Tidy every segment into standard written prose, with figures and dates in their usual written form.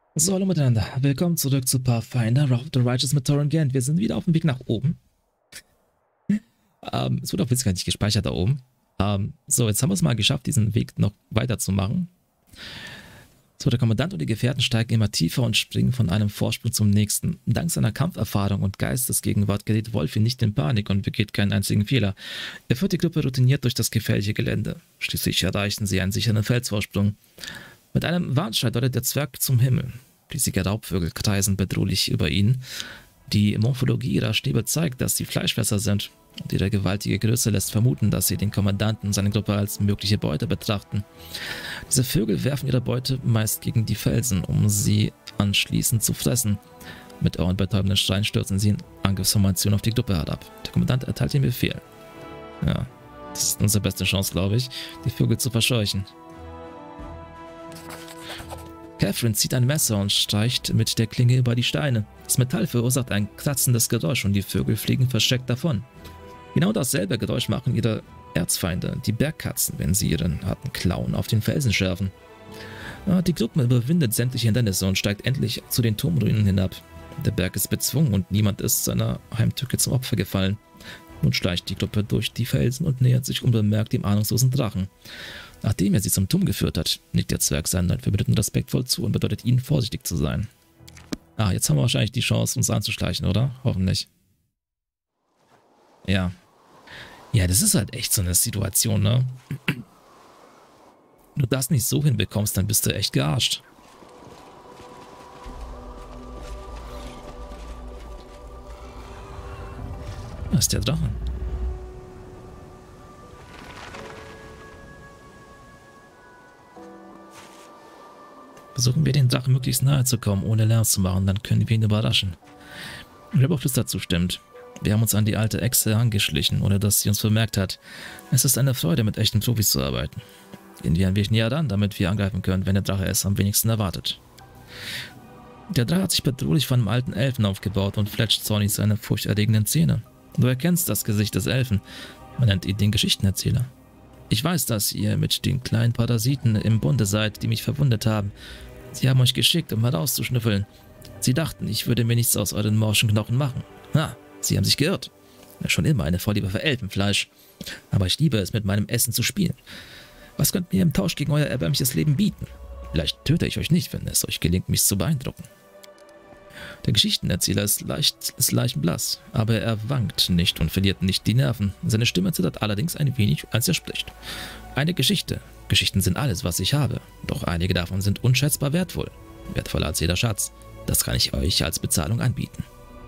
So, hallo miteinander. Willkommen zurück zu Pathfinder Wrath of the Righteous mit Torrent. Wir sind wieder auf dem Weg nach oben. Es wird auch witzig nicht gespeichert da oben. So, jetzt haben wir es mal geschafft, diesen Weg noch weiterzumachen. So, der Kommandant und die Gefährten steigen immer tiefer und springen von einem Vorsprung zum nächsten. Dank seiner Kampferfahrung und Geistesgegenwart gerät Wolfi nicht in Panik und begeht keinen einzigen Fehler. Er führt die Gruppe routiniert durch das gefährliche Gelände. Schließlich erreichen sie einen sicheren Felsvorsprung. Mit einem Warnschrei deutet der Zwerg zum Himmel. Riesige Raubvögel kreisen bedrohlich über ihn. Die Morphologie ihrer Stäbe zeigt, dass sie Fleischfresser sind, und ihre gewaltige Größe lässt vermuten, dass sie den Kommandanten und seine Gruppe als mögliche Beute betrachten. Diese Vögel werfen ihre Beute meist gegen die Felsen, um sie anschließend zu fressen. Mit ohrenbetäubenden Schreien stürzen sie in Angriffsformation auf die Gruppe herab. Der Kommandant erteilt den Befehl. Ja, das ist unsere beste Chance, glaube ich, die Vögel zu verscheuchen. Catherine zieht ein Messer und streicht mit der Klinge über die Steine. Das Metall verursacht ein kratzendes Geräusch und die Vögel fliegen verschreckt davon. Genau dasselbe Geräusch machen ihre Erzfeinde, die Bergkatzen, wenn sie ihren harten Klauen auf den Felsen schärfen. Die Gruppe überwindet sämtliche Hindernisse und steigt endlich zu den Turmruinen hinab. Der Berg ist bezwungen und niemand ist seiner Heimtücke zum Opfer gefallen. Nun schleicht die Gruppe durch die Felsen und nähert sich unbemerkt dem ahnungslosen Drachen. Nachdem er sie zum Turm geführt hat, nickt der Zwerg seinen neuen Verbündeten respektvoll zu und bedeutet ihnen, vorsichtig zu sein. Jetzt haben wir wahrscheinlich die Chance, uns anzuschleichen, oder? Hoffentlich. Ja. Ja, das ist halt echt so eine Situation, ne? Wenn du das nicht so hinbekommst, dann bist du echt gearscht. Da ist der Drache. Versuchen wir, den Drachen möglichst nahe zu kommen, ohne Lärm zu machen, dann können wir ihn überraschen. Reboflister zustimmt. Wir haben uns an die alte Echse angeschlichen, ohne dass sie uns bemerkt hat. Es ist eine Freude, mit echten Profis zu arbeiten. Gehen wir ein wenig näher ran, damit wir angreifen können, wenn der Drache es am wenigsten erwartet. Der Drache hat sich bedrohlich von einem alten Elfen aufgebaut und fletscht zornig seine furchterregenden Zähne. Du erkennst das Gesicht des Elfen. Man nennt ihn den Geschichtenerzähler. Ich weiß, dass ihr mit den kleinen Parasiten im Bunde seid, die mich verwundet haben. Sie haben euch geschickt, um herauszuschnüffeln. Sie dachten, ich würde mir nichts aus euren morschen Knochen machen. Sie haben sich geirrt. Schon immer eine Vorliebe für Elfenfleisch. Aber ich liebe es, mit meinem Essen zu spielen. Was könnt ihr im Tausch gegen euer erbärmliches Leben bieten? Vielleicht töte ich euch nicht, wenn es euch gelingt, mich zu beeindrucken. Der Geschichtenerzähler ist leichenblass, aber er wankt nicht und verliert nicht die Nerven. Seine Stimme zittert allerdings ein wenig, als er spricht. Eine Geschichte. Geschichten sind alles, was ich habe. Doch einige davon sind unschätzbar wertvoll. Wertvoller als jeder Schatz. Das kann ich euch als Bezahlung anbieten.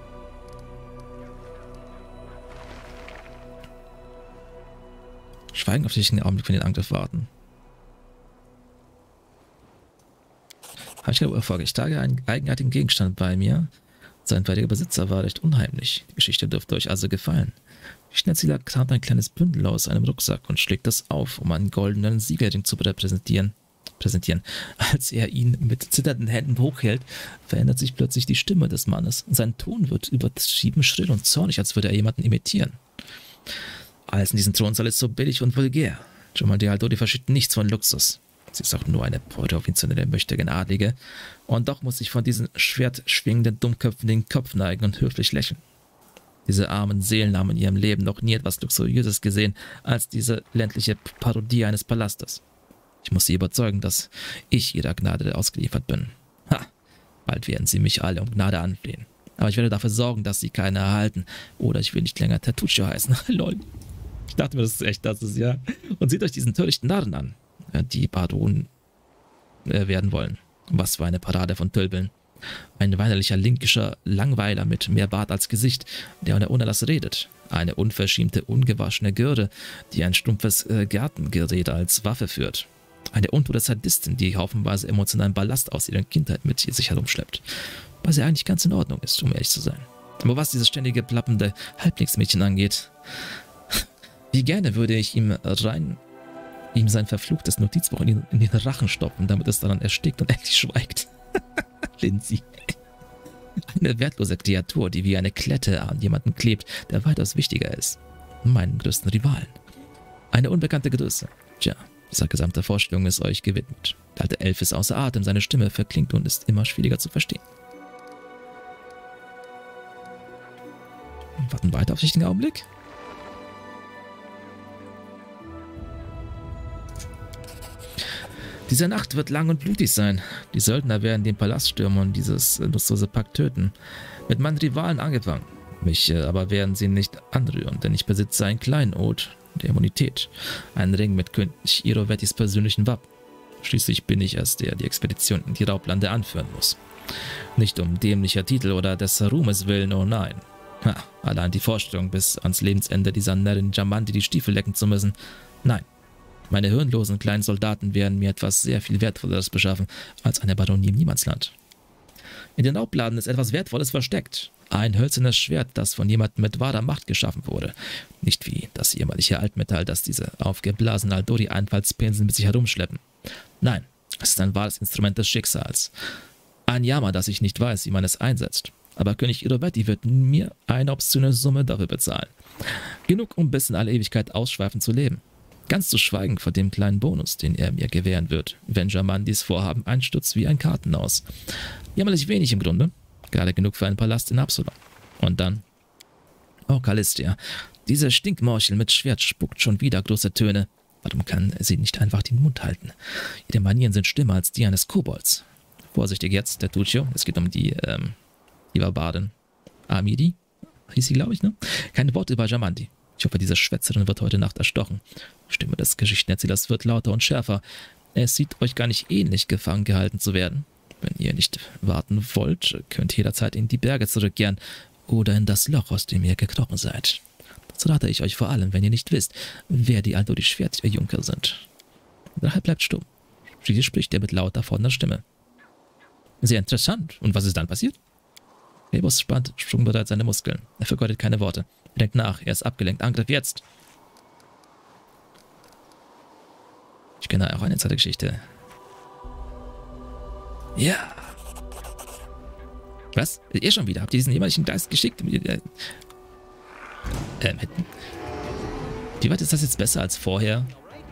Schweigen auf den Augenblick für den Angriff warten. Habe ich keine Urfolge. Ich trage einen eigenartigen Gegenstand bei mir. Sein beidiger Besitzer war recht unheimlich. Die Geschichte dürfte euch also gefallen. Die Schnellzieher kramt ein kleines Bündel aus einem Rucksack und schlägt es auf, um einen goldenen Siegelring zu präsentieren. Als er ihn mit zitternden Händen hochhält, verändert sich plötzlich die Stimme des Mannes. Sein Ton wird übertrieben schrill und zornig, als würde er jemanden imitieren. Alles in diesem Thronsaal ist so billig und vulgär. Jamal de Aldodi verschüttet nichts von Luxus. Sie ist auch nur eine Beute auf ihn zu der möchtigen Adlige. Und doch muss ich von diesen schwertschwingenden Dummköpfen den Kopf neigen und höflich lächeln. Diese armen Seelen haben in ihrem Leben noch nie etwas Luxuriöses gesehen als diese ländliche Parodie eines Palastes. Ich muss sie überzeugen, dass ich ihrer Gnade ausgeliefert bin. Bald werden sie mich alle um Gnade anflehen. Aber ich werde dafür sorgen, dass sie keine erhalten. Oder ich will nicht länger Tertuccio heißen. Lol. Ich dachte mir, das ist echt, das ist ja. Und seht euch diesen törichten Narren an, die Baronen werden wollen. Was für eine Parade von Tölpeln. Ein weinerlicher linkischer Langweiler mit mehr Bart als Gesicht, der ohne Lass redet. Eine unverschämte, ungewaschene Göre, die ein stumpfes Gartengerät als Waffe führt. Eine untote Sadistin, die haufenweise emotionalen Ballast aus ihrer Kindheit mit sich herumschleppt. Was ja eigentlich ganz in Ordnung ist, um ehrlich zu sein. Aber was dieses ständige plappende Halblingsmädchen angeht, wie gerne würde ich ihm sein verfluchtes Notizbuch in den Rachen stopfen, damit es daran erstickt und endlich schweigt. Lindsay. Eine wertlose Kreatur, die wie eine Klette an jemanden klebt, der weitaus wichtiger ist. Meinen größten Rivalen. Eine unbekannte Größe. Tja, Dieser gesamte Vorstellung ist euch gewidmet. Der alte Elf ist außer Atem, seine Stimme verklingt und ist immer schwieriger zu verstehen. Wir warten weiter auf den richtigen Augenblick. Diese Nacht wird lang und blutig sein. Die Söldner werden den Palast stürmen und dieses nutzlose Pack töten. Mit meinen Rivalen angefangen. Mich aber werden sie nicht anrühren, denn ich besitze einen Kleinod der Immunität. Einen Ring mit König Irovettis persönlichen Wappen. Schließlich bin ich es, der die Expedition in die Raublande anführen muss. Nicht um dämlicher Titel oder des Ruhmes willen, oh nein. Allein die Vorstellung, bis ans Lebensende dieser Närrin Jamandi die Stiefel lecken zu müssen. Nein. Meine hirnlosen kleinen Soldaten werden mir etwas sehr viel Wertvolleres beschaffen als eine Baronie im Niemandsland. In den Raubladen ist etwas Wertvolles versteckt. Ein hölzernes Schwert, das von jemandem mit wahrer Macht geschaffen wurde. Nicht wie das jämmerliche Altmetall, das diese aufgeblasenen Aldori-Einfallspinsel mit sich herumschleppen. Nein, es ist ein wahres Instrument des Schicksals. Ein Jammer, dass ich nicht weiß, wie man es einsetzt. Aber König Irovetti wird mir eine obszöne Summe dafür bezahlen. Genug, um bis in alle Ewigkeit ausschweifend zu leben. Ganz zu schweigen von dem kleinen Bonus, den er mir gewähren wird, wenn Jamandis Vorhaben einstürzt wie ein Kartenhaus. Jämmerlich wenig im Grunde. Gerade genug für einen Palast in Absalom. Und dann... Oh, Callistia. Diese Stinkmorchel mit Schwert spuckt schon wieder große Töne. Warum kann sie nicht einfach den Mund halten? Ihre Manieren sind schlimmer als die eines Kobolds. Vorsichtig jetzt, der Tuccio. Es geht um die Barbarin. Amidi? Hieß sie, glaube ich, ne? Keine Worte über Jamandi. Ich hoffe, diese Schwätzerin wird heute Nacht erstochen. Die Stimme des Geschichtenerzählers wird lauter und schärfer. Es sieht euch gar nicht ähnlich, gefangen gehalten zu werden. Wenn ihr nicht warten wollt, könnt ihr jederzeit in die Berge zurückkehren oder in das Loch, aus dem ihr gekrochen seid. Das rate ich euch vor allem, wenn ihr nicht wisst, wer die Aldori-Schwertjunker sind. Der Drache bleibt stumm. Schließlich spricht er mit lauter, fordernder Stimme. Sehr interessant. Und was ist dann passiert? Rebus spannt sprungbereit seine Muskeln. Er vergeudet keine Worte. Er denkt nach. Er ist abgelenkt. Angriff jetzt! Ich kenne auch eine Zeitgeschichte. Ja! Was? Ihr schon wieder? Habt ihr diesen jämmerlichen Geist geschickt? Wie weit ist das jetzt besser als vorher?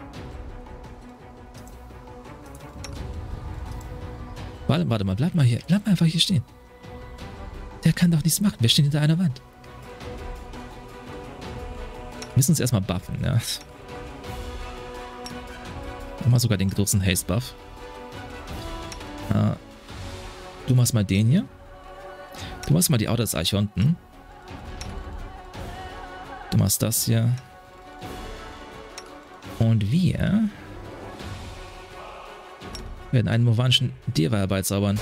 Warte mal, bleib mal hier. Bleib mal einfach hier stehen. Der kann doch nichts machen. Wir stehen hinter einer Wand. Wir müssen uns erstmal buffen, ja. Machen wir sogar den großen Haste-Buff. Du machst mal den hier. Du machst mal die Autos Archonten. Du machst das hier. Und wir werden einen movanischen Deva herbeizaubern.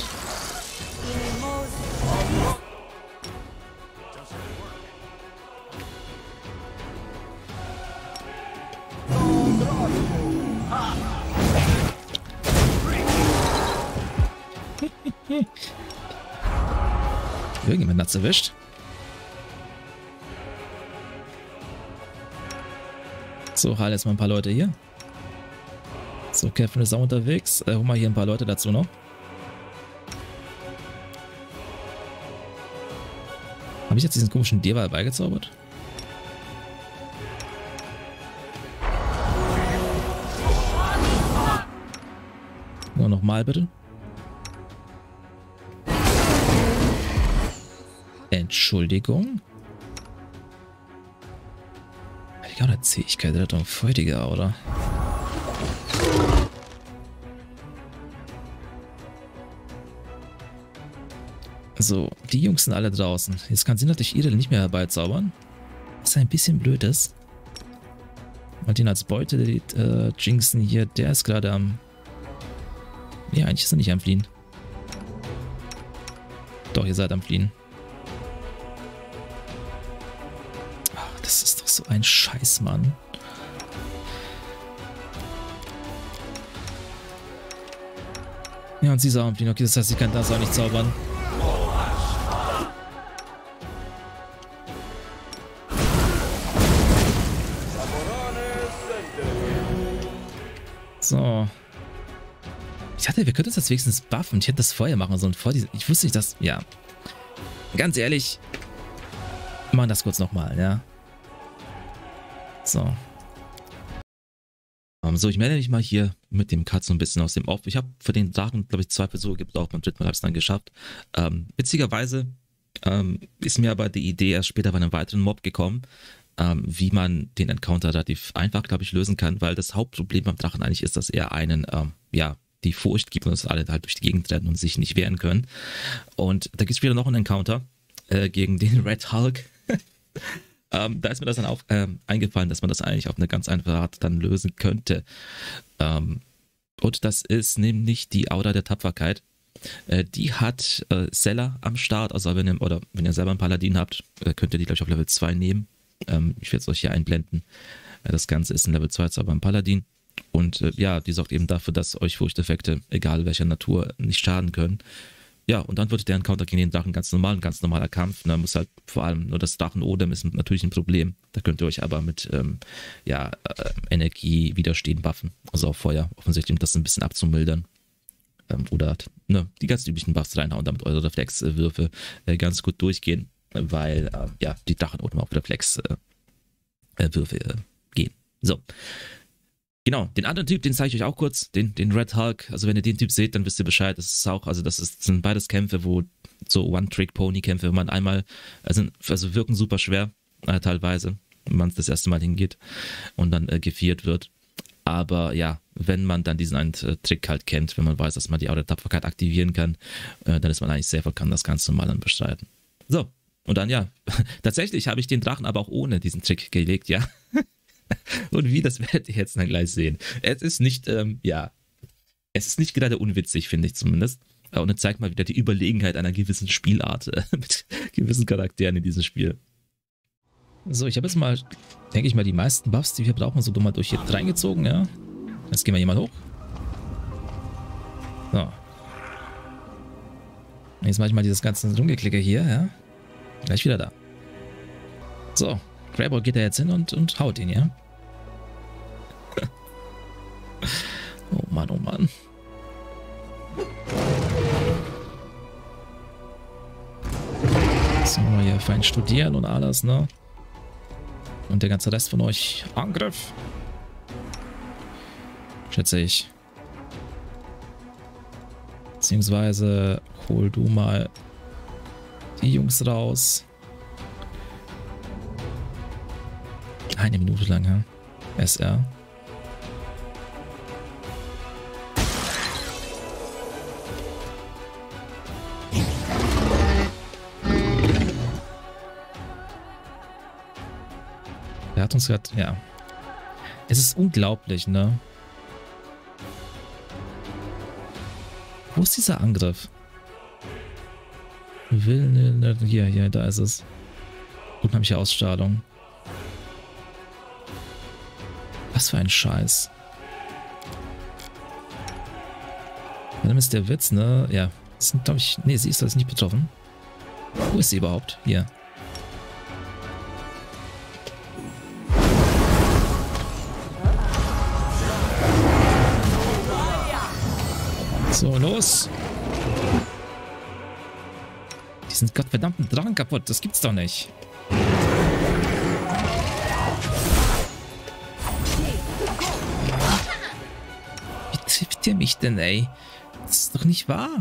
Irgendjemand hat's erwischt. So, heil jetzt mal ein paar Leute hier. So, Kevin ist auch unterwegs. Hol mal hier ein paar Leute dazu noch. Habe ich jetzt diesen komischen Deva herbeigezaubert? Nur nochmal bitte. Entschuldigung. Ich habe eine Zähigkeit, Rettung feutiger, oder? So, die Jungs sind alle draußen. Jetzt kann sie natürlich Irel nicht mehr herbeizaubern. Was ein bisschen blöd ist. Und den als Beute, Jinxen hier, der ist gerade am... Ja, eigentlich ist er nicht am Fliehen. Doch, ihr seid am Fliehen. Ach, das ist doch so ein Scheiß, Mann. Ja, und sie ist auch am Fliehen. Okay, das heißt, sie kann das auch nicht zaubern. So. Ich dachte, wir könnten uns das wenigstens buffen. Ich hätte das vorher machen sollen. Ich wusste nicht, dass... Ja. Ganz ehrlich. Wir machen das kurz nochmal, ja. So. So, ich melde mich mal hier mit dem Cut so ein bisschen aus dem Off. Ich habe für den Drachen, glaube ich, 2 Versuche gebraucht. Beim dritten Mal habe ich es dann geschafft. Witzigerweise ist mir aber die Idee erst später bei einem weiteren Mob gekommen, wie man den Encounter relativ einfach, glaube ich, lösen kann, weil das Hauptproblem beim Drachen eigentlich ist, dass er einen, die Furcht gibt und dass alle halt durch die Gegend rennen und sich nicht wehren können. Und da gibt es wieder noch einen Encounter gegen den Red Hulk. Da ist mir das dann eingefallen, dass man das eigentlich auf eine ganz einfache Art dann lösen könnte. Und das ist nämlich die Aura der Tapferkeit. Die hat Seller am Start, also wenn ihr selber einen Paladin habt, könnt ihr die gleich auf Level 2 nehmen. Ich werde es euch hier einblenden. Das Ganze ist ein Level 2 Zauber beim Paladin. Und die sorgt eben dafür, dass euch Furchteffekte, egal welcher Natur, nicht schaden können. Ja, und dann wird der Encounter gegen den Drachen ganz normaler Kampf. Da muss halt vor allem nur das Drachen-Odem ist natürlich ein Problem. Da könnt ihr euch aber mit Energie widerstehen buffen. Also auf Feuer, offensichtlich, um das ein bisschen abzumildern. Oder die ganz üblichen Buffs reinhauen, damit eure Reflexwürfe ganz gut durchgehen. Weil die Drachenodem auf Reflexwürfe gehen. So. Genau, den anderen Typ, den zeige ich euch auch kurz, den Red Hulk. Also wenn ihr den Typ seht, dann wisst ihr Bescheid. Das ist auch, sind beides Kämpfe, wo so One-Trick-Pony-Kämpfe, wo man einmal, also wirken super schwer, teilweise, wenn man das erste Mal hingeht und dann geviert wird. Aber ja, wenn man dann diesen einen Trick halt kennt, wenn man weiß, dass man die Aura der Tapferkeit aktivieren kann, dann ist man eigentlich safe und kann das ganz normal dann bestreiten. So, und dann tatsächlich habe ich den Drachen aber auch ohne diesen Trick gelegt, ja. Und wie, das werdet ihr jetzt dann gleich sehen. Es ist nicht, es ist nicht gerade unwitzig, finde ich zumindest. Und es zeigt mal wieder die Überlegenheit einer gewissen Spielart mit gewissen Charakteren in diesem Spiel. So, ich habe jetzt mal, denke ich mal, die meisten Buffs, die wir brauchen, so dumm mal durch hier reingezogen, ja. Jetzt gehen wir hier mal hoch. So. Jetzt mache ich mal dieses ganze Rumgeklicke hier, ja. Gleich wieder da. So. Greyboy geht da jetzt hin und haut ihn, ja? Oh Mann, oh Mann. So, hier fein studieren und alles, ne? Und der ganze Rest von euch, Angriff. Schätze ich. Beziehungsweise hol du mal die Jungs raus. 1 Minute lang, ja. SR. Der hat uns gerade, ja. Es ist unglaublich, ne? Wo ist dieser Angriff? Hier, da ist es. Unheimliche Ausstrahlung. Was für ein Scheiß. Dann ist der Witz, ne? Ja. Das sind, glaube ich. Ne, sie ist das nicht betroffen. Wo ist sie überhaupt? Hier. So, los. Diesen gottverdammten Drachen kaputt. Das gibt's doch nicht. Trifft ihr mich denn, ey? Das ist doch nicht wahr.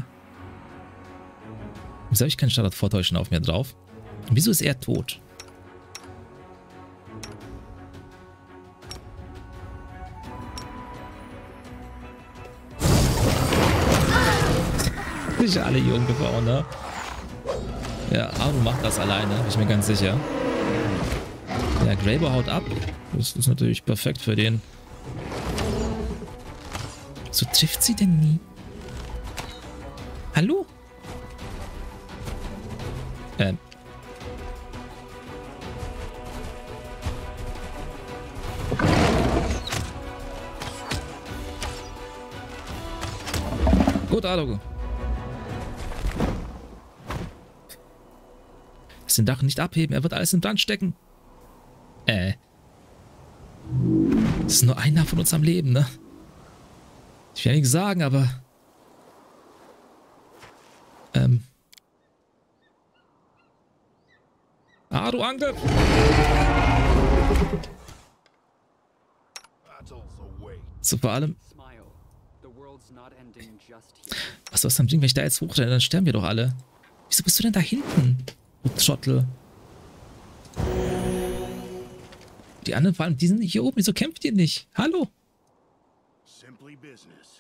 Wieso habe ich keinen Standard-Vortäuschen auf mir drauf? Und wieso ist er tot? Ich alle hier umgebaut, ne? Ja, Aru macht das alleine, bin ich mir ganz sicher. Ja, Greyboy haut ab. Das ist natürlich perfekt für den. So trifft sie denn nie? Hallo? Gut, Aru. Den Dach nicht abheben, er wird alles in Brand stecken. Das ist nur einer von uns am Leben, ne? Ich will ja nichts sagen, aber... du Angriff! So vor allem, was soll das dann bringen, wenn ich da jetzt hochrenne? Dann sterben wir doch alle. Wieso bist du denn da hinten, du Trottel? Die anderen vor allem, die sind nicht hier oben. Wieso kämpft ihr nicht? Hallo? Simply business.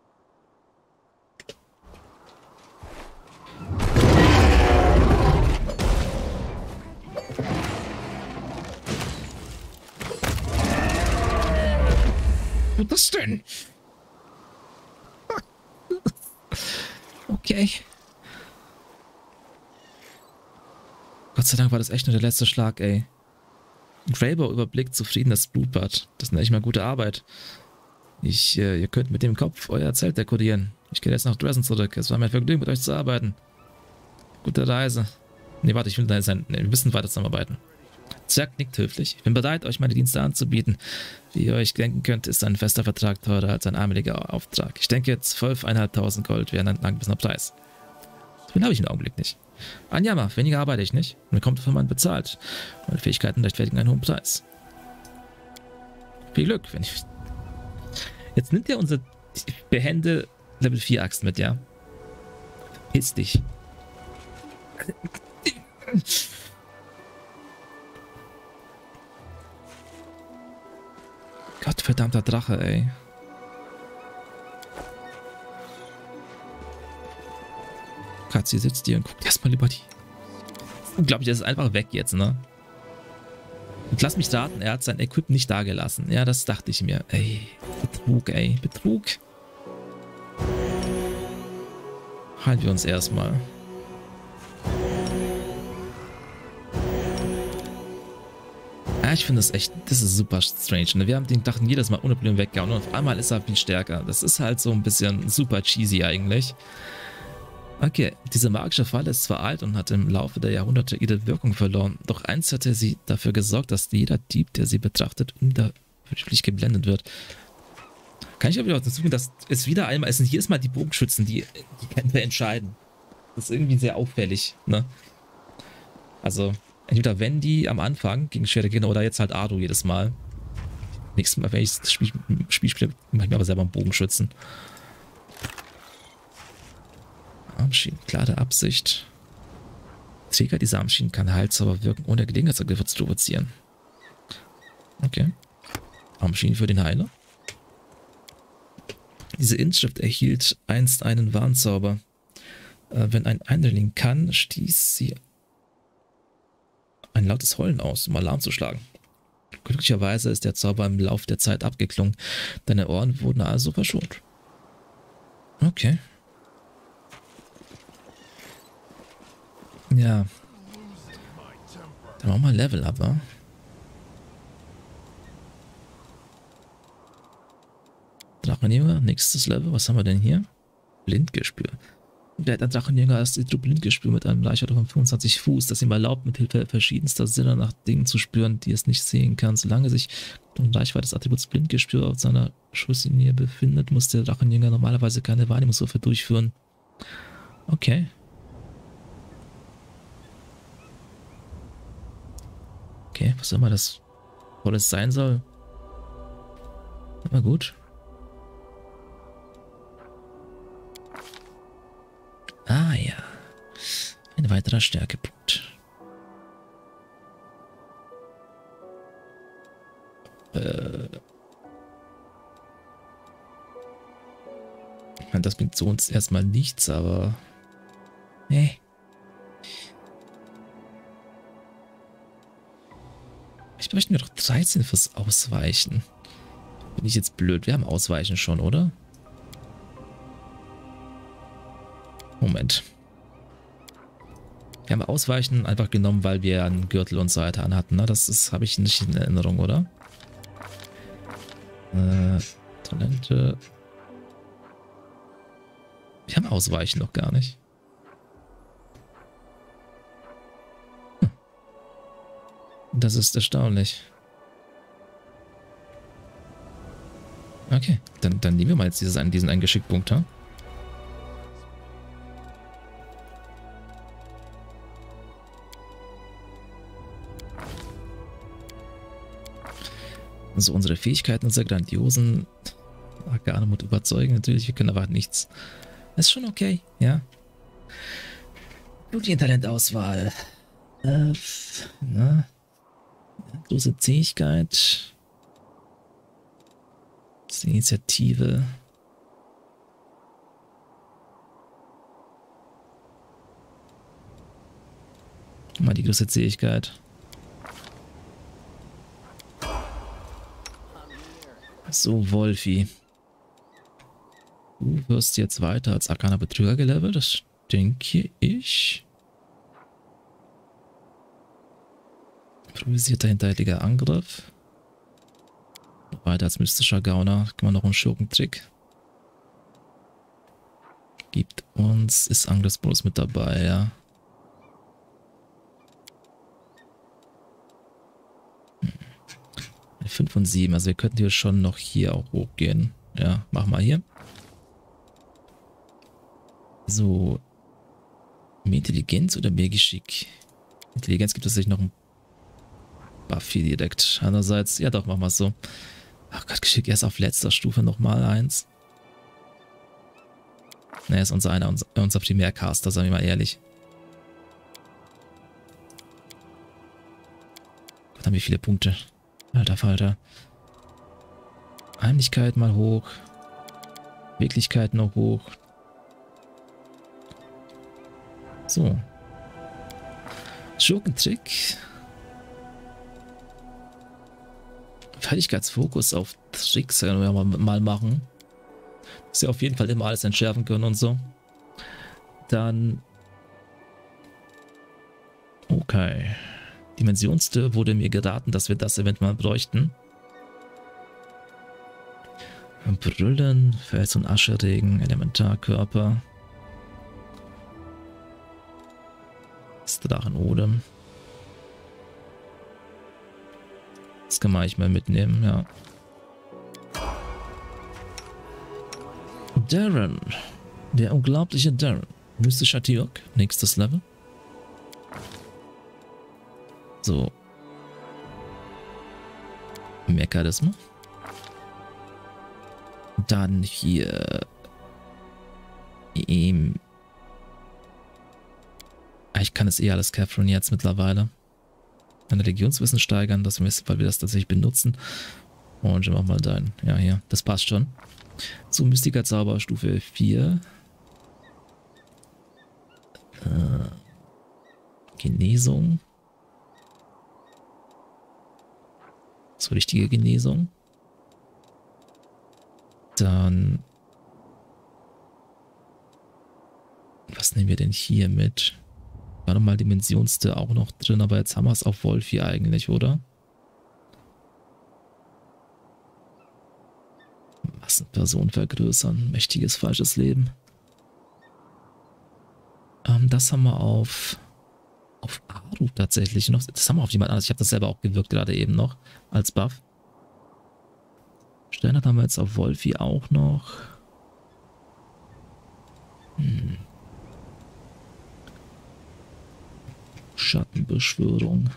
Was ist das denn? Okay. Gott sei Dank war das echt nur der letzte Schlag, ey. Graber überblickt zufrieden das Blutbad. Das ist echt mal gute Arbeit. Ihr könnt mit dem Kopf euer Zelt dekorieren. Ich gehe jetzt nach Dresden zurück. Es war mir ein Vergnügen, mit euch zu arbeiten. Gute Reise. Nee, warte, ich will da sein. Nee, wir müssen weiter zusammenarbeiten. Zerg nickt höflich. Ich bin bereit, euch meine Dienste anzubieten. Wie ihr euch denken könnt, ist ein fester Vertrag teurer als ein einmaliger Auftrag. Ich denke, 12.500 Gold wären ein angemessener Preis. So viel habe ich im Augenblick nicht. Ein Jammer, weniger arbeite ich nicht. Mir kommt für man bezahlt. Meine Fähigkeiten rechtfertigen einen hohen Preis. Viel Glück, wenn ich... Jetzt nimmt er unsere behende Level 4 Axt mit, ja? Verpiss dich. Gottverdammter Drache, ey. Katzi sitzt hier und guckt erstmal lieber die. Unglaublich, das ist einfach weg jetzt, ne? Und lass mich raten, er hat sein Equip nicht dagelassen. Ja, das dachte ich mir. Ey, Betrug, ey. Betrug. Halten wir uns erstmal. Ja, ich finde das echt, das ist super strange. Ne? Wir haben den Drachen jedes Mal ohne Probleme weggehauen und auf einmal ist er viel stärker. Das ist halt so ein bisschen super cheesy eigentlich. Okay, diese magische Falle ist zwar alt und hat im Laufe der Jahrhunderte ihre Wirkung verloren, doch einst hatte sie dafür gesorgt, dass jeder Dieb, der sie betrachtet, unwiderruflich geblendet wird. Kann ich aber auch dazu sagen, dass es wieder einmal, es sind jedes Mal die Bogenschützen, die Kämpfe entscheiden. Das ist irgendwie sehr auffällig, ne? Also, entweder Wendy am Anfang gegen schwere Gegner oder jetzt halt Ardo jedes Mal. Nächstes Mal, wenn ich das Spiel spiele, mache ich mir aber selber einen Bogenschützen. Armschienen, klare Absicht. Träger dieser Armschienen kann Heilzauber wirken, ohne Gelegenheitsangriffe zu provozieren. Okay. Armschienen für den Heiler. Diese Inschrift erhielt einst einen Warnzauber. Wenn ein Eindringling kann, stieß sie ein lautes Heulen aus, um Alarm zu schlagen. Glücklicherweise ist der Zauber im Lauf der Zeit abgeklungen. Deine Ohren wurden also verschont. Okay. Ja. Dann machen wir ein Level up, wa? Drachenjäger, nächstes Level. Was haben wir denn hier? Blindgespür. Der Drachenjäger ist das Blindgespür mit einem Reichweite von 25 Fuß, das ihm erlaubt, mit Hilfe verschiedenster Sinne nach Dingen zu spüren, die es nicht sehen kann. Solange sich in Reichweite des Attributs Blindgespür auf seiner Schusslinie befindet, muss der Drachenjäger normalerweise keine Wahrnehmungswürfe durchführen. Okay. Okay, was immer das Tolles sein soll. Aber gut. Ah ja. Ein weiterer Stärkepunkt. Ich meine, das bringt so uns erstmal nichts, aber... Nee. Ich möchte mir doch 13 fürs Ausweichen. Bin ich jetzt blöd? Wir haben Ausweichen schon, oder? Moment. Wir haben Ausweichen einfach genommen, weil wir einen Gürtel und so weiter anhatten. Ne? Das habe ich nicht in Erinnerung, oder? Talente. Wir haben Ausweichen noch gar nicht. Das ist erstaunlich. Okay, dann nehmen wir mal jetzt diesen einen Geschickpunkt, ha? Also unsere Fähigkeiten, unsere grandiosen Arcanum und überzeugen. Natürlich, wir können aber nichts. Das ist schon okay, ja. Talentauswahl. Na, große Zähigkeit. Das ist die Initiative. Mal die große Zähigkeit. So, Wolfi. Du wirst jetzt weiter als Arcana Betrüger gelevelt, das denke ich. Improvisierter hinterhältiger Angriff. Weiter als mystischer Gauner. Kann man noch einen Schurkentrick. Gibt uns, ist Angriffsbonus mit dabei, ja. Hm. 5 und 7, also wir könnten hier schon noch hier auch hochgehen. Ja, mach mal hier. So. Mehr Intelligenz oder mehr Geschick? Intelligenz gibt es sich noch ein Buff hier direkt. Andererseits, ja doch, machen wir es so. Ach Gott, Geschick erst auf letzter Stufe nochmal 1. Ne, ist unser Primärcaster, sagen wir mal ehrlich. Gott, haben wir viele Punkte. Alter Falter. Heimlichkeit mal hoch. Wirklichkeit noch hoch. So. Schurkentrick. Fertigkeitsfokus auf Tricks können wir mal machen. Dass wir auf jeden Fall immer alles entschärfen können und so. Dann. Okay. Dimensionstür wurde mir geraten, dass wir das eventuell bräuchten. Brüllen, Fels- und Ascheregen, Elementarkörper. Das Drachenodem. Das kann man eigentlich mal mitnehmen, ja. Darren. Der unglaubliche Darren. Mystischer Tiok. Nächstes Level. So. Mehr Charisma. Dann hier. Ich kann es eher alles Catherine jetzt mittlerweile. Ein Religionswissen steigern, weil wir das tatsächlich benutzen. Und mach mal dein. Ja, hier. Das passt schon. So, Mystiker-Zauber Stufe 4. Genesung. So, richtige Genesung. Dann. Was nehmen wir denn hier mit? War nochmal Dimensionste auch noch drin, aber jetzt haben wir es auf Wolfi eigentlich, oder? Massenperson vergrößern. Mächtiges falsches Leben. Das haben wir auf Aru tatsächlich noch. Das haben wir auf jemand anderes. Ich habe das selber auch gewirkt gerade eben noch als Buff. Steinert haben wir jetzt auf Wolfi auch noch. Schattenbeschwörung.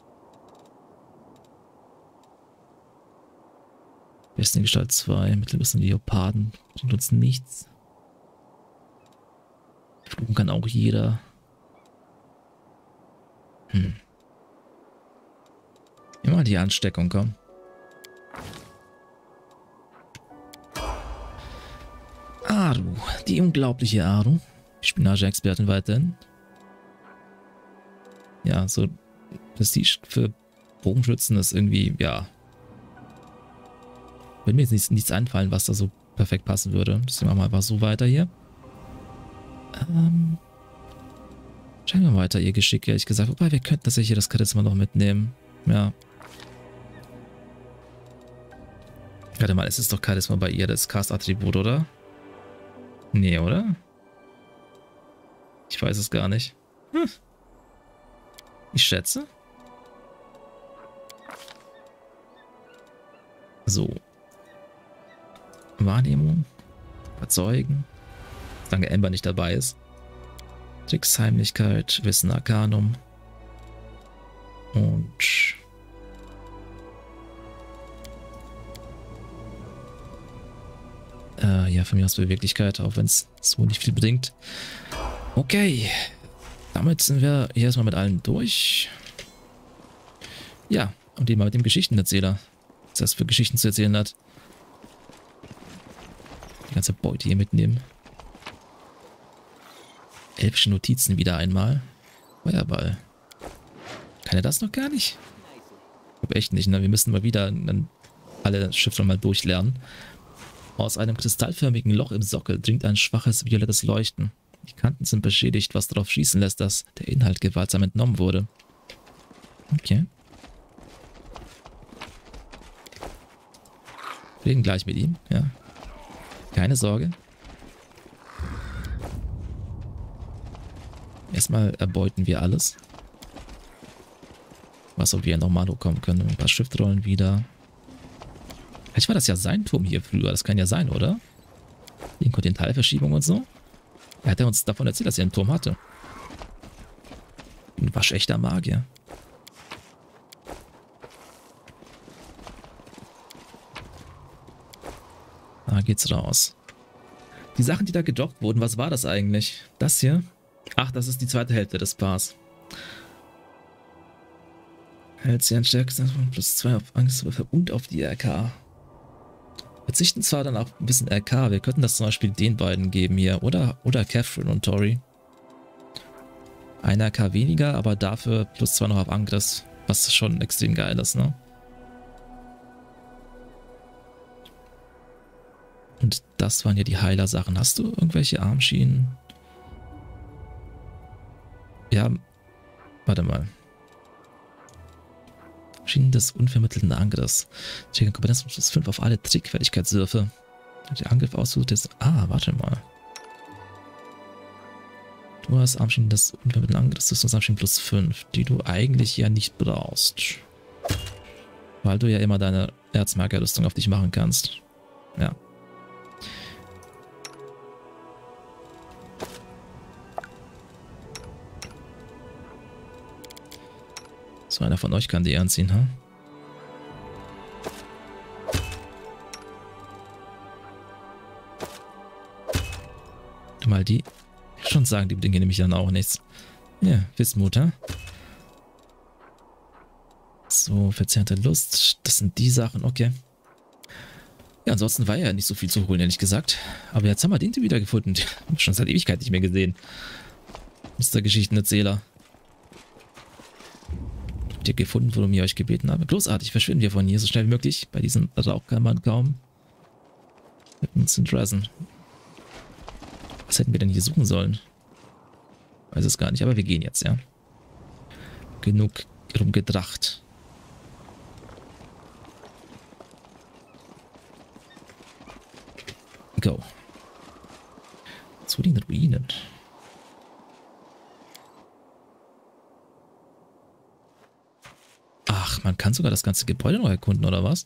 Besten Gestalt 2. Mittelwissen Leoparden. Bringt uns nichts. Fluchen kann auch jeder. Immer die Ansteckung, komm. Aru. Die unglaubliche Aru. Spionage-Expertin weiterhin. Ja, so Prestige für Bogenschützen ist irgendwie, ja. Würde mir jetzt nichts einfallen, was da so perfekt passen würde. Deswegen machen wir einfach so weiter hier. Schauen wir weiter ihr Geschick, ehrlich gesagt. Wobei, wir könnten tatsächlich das Charisma noch mitnehmen. Ja. Warte mal, es ist doch Charisma bei ihr, das Cast-Attribut, oder? Nee, oder? Ich weiß es gar nicht. Ich schätze. So. Wahrnehmung. Überzeugen. Solange Amber nicht dabei ist. Tricks, Heimlichkeit, Wissen, Arcanum. Und... Ja, von mir aus Beweglichkeit, auch wenn es so nicht viel bringt. Okay. Damit sind wir hier erstmal mit allen durch. Ja, und den mal mit dem Geschichtenerzähler. Was das für Geschichten zu erzählen hat. Die ganze Beute hier mitnehmen. Elfische Notizen wieder einmal. Feuerball. Kann er das noch gar nicht? Ich glaube echt nicht, ne? Wir müssen mal wieder dann alle Chiffren mal durchlernen. Aus einem kristallförmigen Loch im Sockel dringt ein schwaches violettes Leuchten. Die Kanten sind beschädigt, was darauf schließen lässt, dass der Inhalt gewaltsam entnommen wurde. Okay. Wir reden gleich mit ihm, ja. Keine Sorge. Erstmal erbeuten wir alles. Was, ob wir nochmal hochkommen können. Ein paar Schriftrollen wieder. Vielleicht war das ja sein Turm hier früher. Das kann ja sein, oder? Wegen Kontinentalverschiebung und so. Er hat ja uns davon erzählt, dass er einen Turm hatte. Ein waschechter Magier. Da geht's raus. Die Sachen, die da gedroppt wurden, was war das eigentlich? Das hier? Ach, das ist die zweite Hälfte des Paars. Hält sie an Stärke plus 2 auf Angstwürfe und auf die RK. Verzichten zwar dann auch ein bisschen RK. Wir könnten das zum Beispiel den beiden geben hier. Oder Catherine und Tori. Ein RK weniger, aber dafür plus 2 noch auf Angriff. Was schon extrem geil ist, ne? Und das waren ja die Heiler-Sachen. Hast du irgendwelche Armschienen? Ja, warte mal. Schienen des unvermittelten Angriffs. Checken Kompetenz plus 5 auf alle Trickfertigkeitswürfe. Der Angriff aussucht ist. Ah, warte mal. Du hast Armschienen des unvermittelten Angriffs, das ist Armschienen plus 5, die du eigentlich ja nicht brauchst. Weil du ja immer deine Erzmagerrüstung auf dich machen kannst. Ja. So, einer von euch kann die anziehen, ha? Du mal die. Schon sagen, die Dinge nämlich dann auch nichts. Ja, Wismut, ha? So, verzerrte Lust. Das sind die Sachen, okay. Ja, ansonsten war ja nicht so viel zu holen, ehrlich gesagt. Aber jetzt haben wir den wieder gefunden. Schon seit Ewigkeit nicht mehr gesehen. Mr. Geschichtenerzähler. Habt ihr gefunden, worum ich euch gebeten habe? Großartig, verschwinden wir von hier so schnell wie möglich. Bei diesem Rauch kann man kaum mit uns in Dresden. Was hätten wir denn hier suchen sollen? Weiß es gar nicht, aber wir gehen jetzt, ja. Genug rumgedracht. Go. Zu den Ruinen. Ach, man kann sogar das ganze Gebäude noch erkunden, oder was?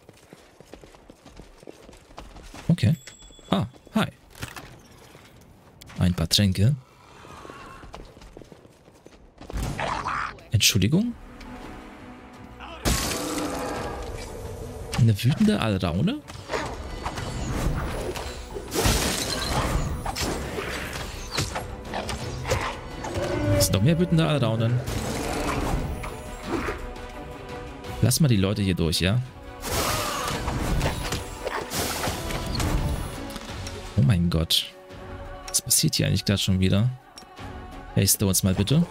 Okay. Ah, hi. Ein paar Tränke. Entschuldigung? Eine wütende Alraune? Es sind noch mehr wütende Alraunen. Lass mal die Leute hier durch, ja? Oh mein Gott. Was passiert hier eigentlich gerade schon wieder? Haste uns mal bitte.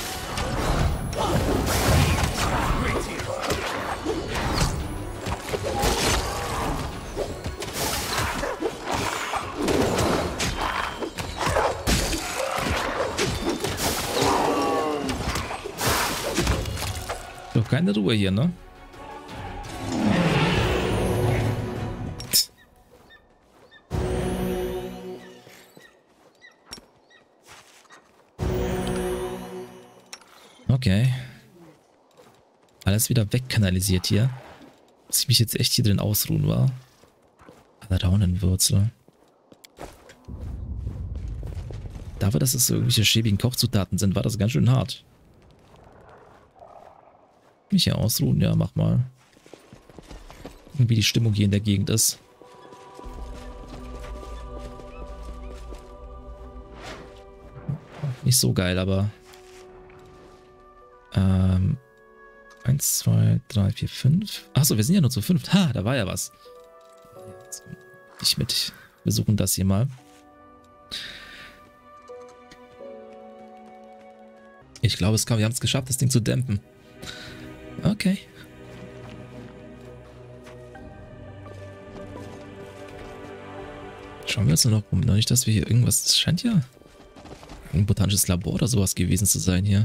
Doch keine Ruhe hier, ne? Okay. Alles wieder wegkanalisiert hier. Muss ich mich jetzt echt hier drin ausruhen, war? Alraunenwurzel. Dafür, dass es so irgendwelche schäbigen Kochzutaten sind, war das ganz schön hart. Mich hier ausruhen, ja, mach mal. Irgendwie die Stimmung hier in der Gegend ist. nicht so geil, aber... 1, 2, 3, 4, 5. Achso, wir sind ja nur zu 5. Ha, da war ja was. Ich mit. Wir suchen das hier mal. Ich glaube, wir haben es geschafft, das Ding zu dämpfen. Okay. Schauen wir uns nur noch um. Noch nicht, dass wir hier irgendwas... Das scheint ja ein botanisches Labor oder sowas gewesen zu sein hier.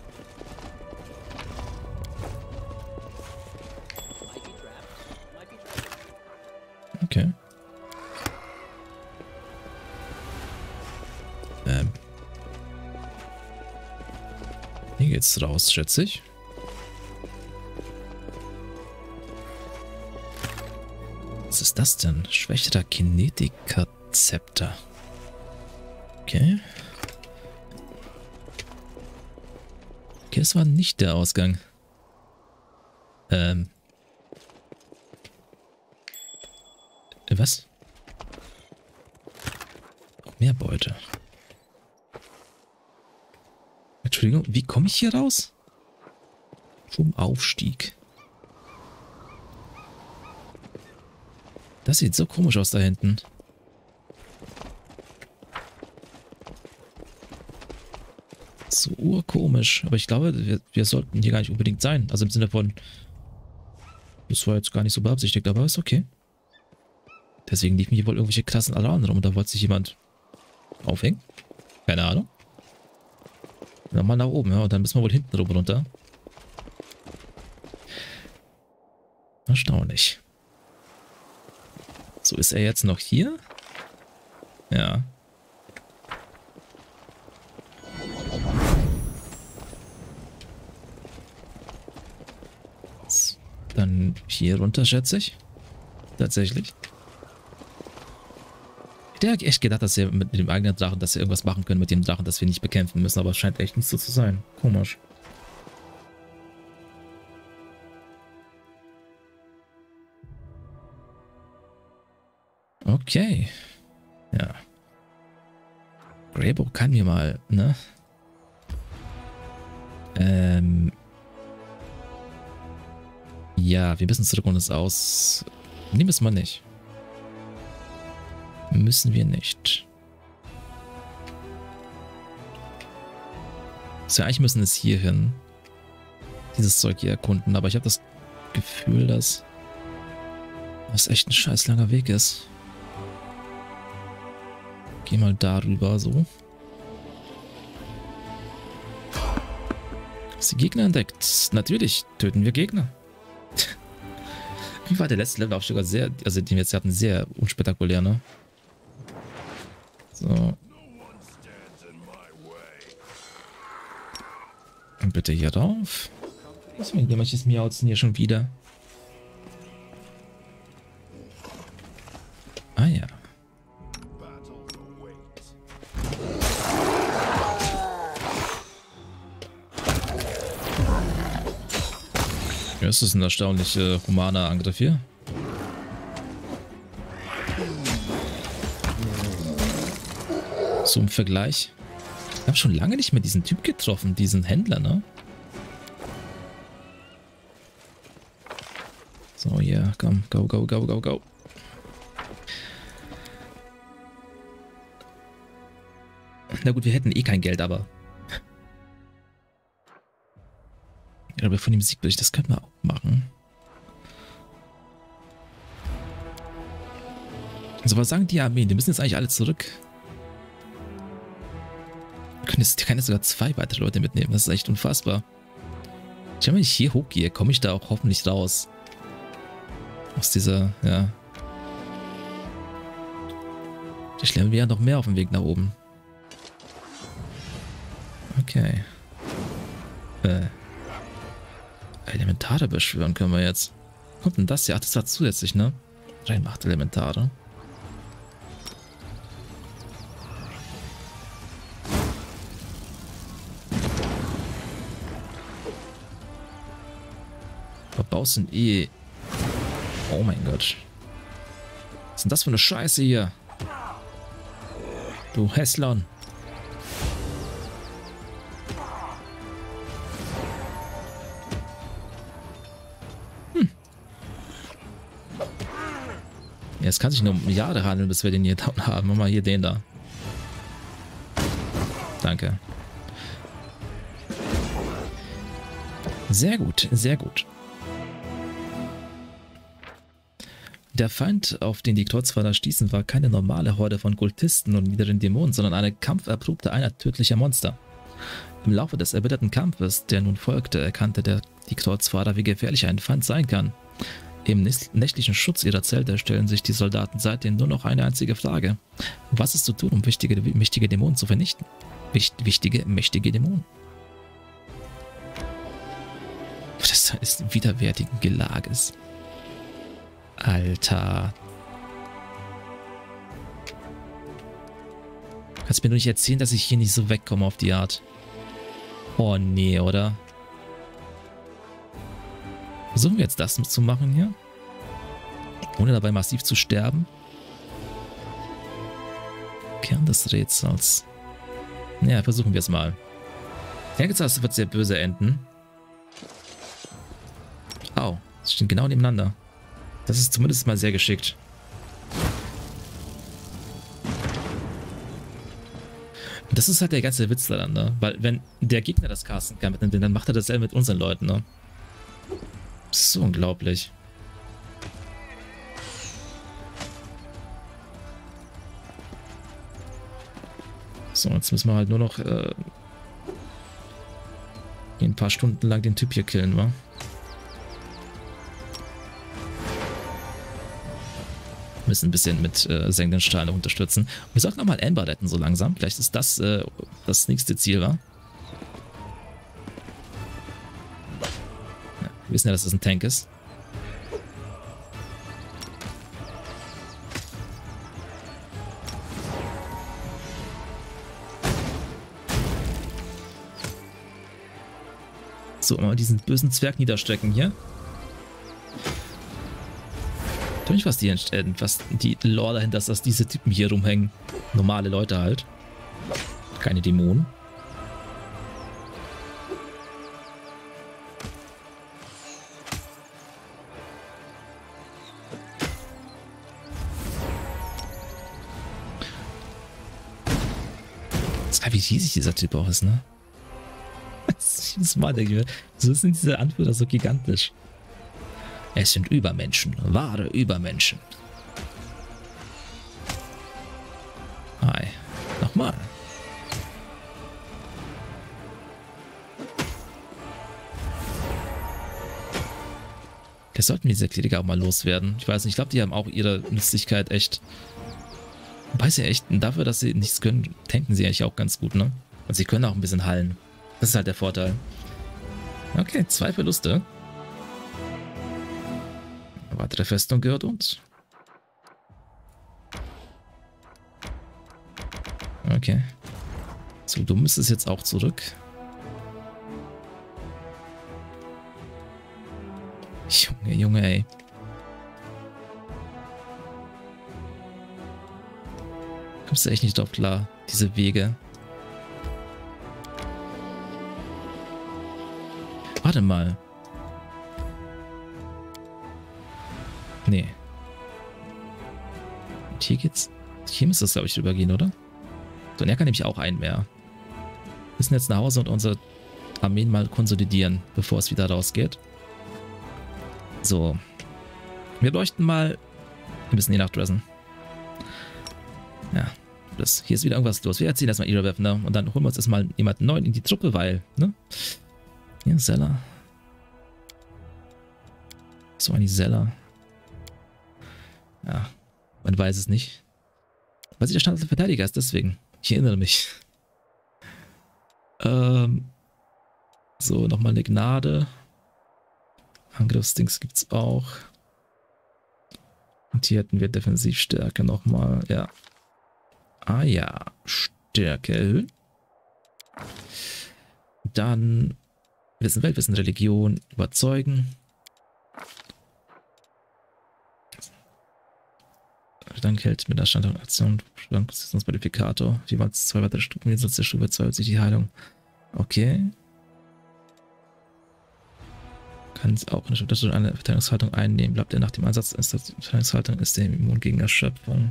Okay. Hier geht's raus, schätze ich. Was ist das denn? Schwächerer Kinetika-Zepter. Okay. Okay, das war nicht der Ausgang. Was? Mehr Beute. Entschuldigung, wie komme ich hier raus? Vom Aufstieg. Das sieht so komisch aus da hinten. So urkomisch. Aber ich glaube, wir sollten hier gar nicht unbedingt sein. Also im Sinne von... Das war jetzt gar nicht so beabsichtigt, aber ist okay. Deswegen liefen hier wohl irgendwelche krassen Alarme rum. Da wollte sich jemand aufhängen. Keine Ahnung. Nochmal nach oben, ja. Und dann müssen wir wohl hinten rum runter. Erstaunlich. So, ist er jetzt noch hier? Ja. So, dann hier runter, schätze ich. Tatsächlich. Ich hätte echt gedacht, dass wir mit dem eigenen Drachen, dass wir irgendwas machen können mit dem Drachen, das wir nicht bekämpfen müssen, aber es scheint echt nicht so zu sein. Komisch. Okay. Ja. Greybow kann mir mal, ne? Ja, wir müssen zurück und es aus... Nee, müssen wir nicht. Müssen wir nicht. So, eigentlich müssen es hier hin. Dieses Zeug hier erkunden, aber ich habe das Gefühl, dass das echt ein scheiß langer Weg ist. Geh mal darüber, so. Hast du Gegner entdeckt? Natürlich töten wir Gegner. Wie war der letzte Level auch sogar sehr, also den wir jetzt hatten, sehr unspektakulär, ne? So. Und bitte hier rauf. Was will manches Miauzen hier schon wieder? Ah ja. Ja, es ist ein erstaunlich humaner Angriff hier. So im Vergleich. Ich habe schon lange nicht mehr diesen Typ getroffen, diesen Händler, ne? So, ja, yeah, komm, go, go, go, go, go. Na gut, wir hätten eh kein Geld, aber... Ja, aber von dem Sieg durch, das könnten wir auch machen. So, was sagen die Armeen? Die müssen jetzt eigentlich alle zurück. Ich kann jetzt sogar 2 weitere Leute mitnehmen. Das ist echt unfassbar. Wenn ich hier hochgehe, komme ich da auch hoffentlich raus. Aus dieser, ja. Vielleicht lernen wir ja noch mehr auf dem Weg nach oben. Okay. Elementare beschwören können wir jetzt. Kommt denn das hier? Ach, das war zusätzlich, ne? 8 Elementare. Verbaus sind eh... Oh mein Gott. Was ist denn das für eine Scheiße hier? Du Hässlern. Ja, es kann sich nur um Jahre handeln, bis wir den hier down haben. Mach mal hier den da. Danke. Sehr gut, sehr gut. Der Feind, auf den die Kreuzfahrer stießen, war keine normale Horde von Kultisten und niederen Dämonen, sondern eine kampferprobte Einheit tödlicher Monster. Im Laufe des erbitterten Kampfes, der nun folgte, erkannte die Kreuzfahrer, wie gefährlich ein Feind sein kann. Im nächtlichen Schutz ihrer Zelte stellen sich die Soldaten seitdem nur noch eine einzige Frage. Was ist zu tun, um mächtige Dämonen zu vernichten? Wichtige, mächtige Dämonen. Das ist widerwärtigen Gelages. Alter. Kannst mir nur nicht erzählen, dass ich hier nicht so wegkomme auf die Art. Oh nee, oder? Versuchen wir jetzt das zu machen hier? Ohne dabei massiv zu sterben? Kern des Rätsels. Ja, versuchen wir es mal. Ich denke, das wird sehr böse enden. Au, sie stehen genau nebeneinander. Das ist zumindest mal sehr geschickt. Das ist halt der ganze Witz daran, ne? Weil wenn der Gegner das casten kann, dann macht er dasselbe mit unseren Leuten, ne? Das ist so unglaublich. So, jetzt müssen wir halt nur noch ein paar Stunden lang den Typ hier killen, wa? Müssen ein bisschen mit sengenden Strahlen unterstützen. Und wir sollten auch mal Amber retten, so langsam. Vielleicht ist das das nächste Ziel, wa? Ja, wir wissen ja, dass das ein Tank ist. So, mal diesen bösen Zwerg niederstrecken hier. Nicht, was die Lore dahinter ist, dass diese Typen hier rumhängen. Normale Leute halt. Keine Dämonen. Das ist wie riesig dieser Typ auch ist, ne? Jedes Mal denke ich mir, so sind diese Anführer so gigantisch. Es sind Übermenschen, wahre Übermenschen. Hi. Nochmal. Vielleicht sollten wir diese Kleriker auch mal loswerden. Ich weiß nicht, ich glaube, die haben auch ihre Nützlichkeit echt. Wobei sie echt, dafür, dass sie nichts können, tanken sie eigentlich auch ganz gut, ne? Und sie können auch ein bisschen heilen. Das ist halt der Vorteil. Okay, 2 Verluste. Weitere Festung gehört uns. Okay. So, du müsstest jetzt auch zurück. Junge, Junge, ey. Kommst du echt nicht drauf klar, diese Wege. Warte mal. Nee. Und hier geht's. Hier müsste es, glaube ich, rübergehen, oder? So, und er kann nämlich auch einen mehr. Wir müssen jetzt nach Hause und unsere Armeen mal konsolidieren, bevor es wieder rausgeht. So. Wir bräuchten mal. Wir müssen hier nachdressen. Ja. Hier ist wieder irgendwas los. Wir erzählen erstmal ihre Waffen, ne? Und dann holen wir uns erstmal jemanden neuen in die Truppe, weil, ne? Ja, Zeller. So, eine Zeller. Ja, man weiß es nicht. Weil sie der Standardverteidiger ist, deswegen. Ich erinnere mich. So, nochmal eine Gnade. Angriffsdings gibt's auch. Und hier hätten wir Defensivstärke nochmal. Ja. Ah ja, Stärke erhöhen. Dann Wissen, Weltwissen, Religion, überzeugen. Dank hält mit der Standardaktion Modifikator. Jeweils 2 weitere Stufen. Jetzt der Stufe 2 sich die Heilung. Okay. Kann auch eine Verteidigungshaltung einnehmen. Bleibt er nach dem Einsatz ist die Verteidigungshaltung ist er immun gegen Erschöpfung.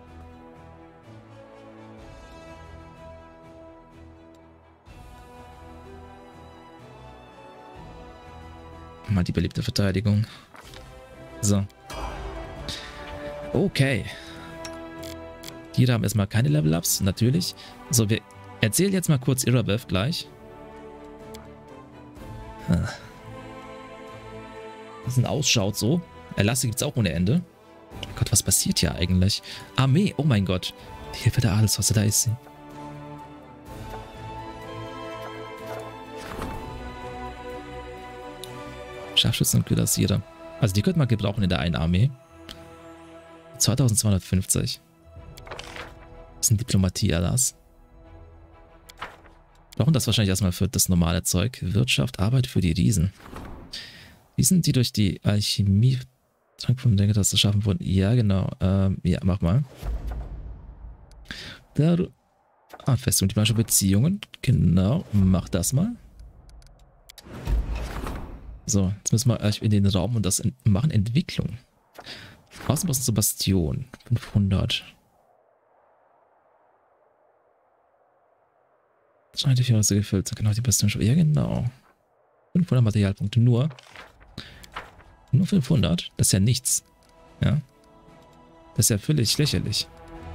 Mal die beliebte Verteidigung. So. Okay. Hier haben erstmal keine Level-Ups, natürlich. So, wir erzählen jetzt mal kurz Irabeth gleich. Was denn ausschaut so. Erlasse gibt es auch ohne Ende. Oh Gott, was passiert hier eigentlich? Armee, oh mein Gott. Die Hilfe der Adelshosse, da ist sie. Scharfschützen und Kürassiere. Also die könnte man gebrauchen in der einen Armee. 2250. Das ist ein Diplomatie-Erlass. Brauchen das wahrscheinlich erstmal für das normale Zeug. Wirtschaft, Arbeit für die Riesen. Riesen, die durch die Alchemie Trank von der Taste schaffen wurden. Ja, genau. Ja, mach mal. Der Festung diplomatische Beziehungen. Genau, mach das mal. So, jetzt müssen wir in den Raum und das machen. Entwicklung. Außenposten zur Bastion. 500. Scheint die Viererste gefüllt. Genau, die Bastion schon. Ja, genau. 500 Materialpunkte nur. Nur 500? Das ist ja nichts. Ja. Das ist ja völlig lächerlich.